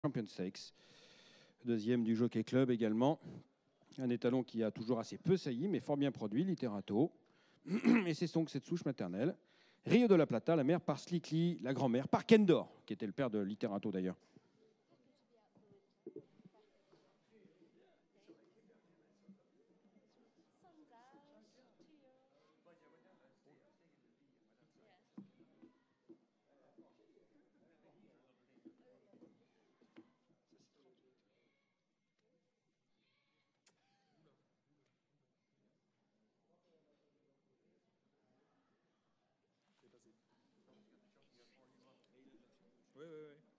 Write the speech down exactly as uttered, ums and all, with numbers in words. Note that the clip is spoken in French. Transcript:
Champion Stakes, deuxième du Jockey Club également. Un étalon qui a toujours assez peu sailli, mais fort bien produit, Literato. Et c'est donc cette souche maternelle. Rio de la Plata, la mère par Slickly, la grand-mère par Kendor, qui était le père de Literato d'ailleurs. Oui, oui, oui.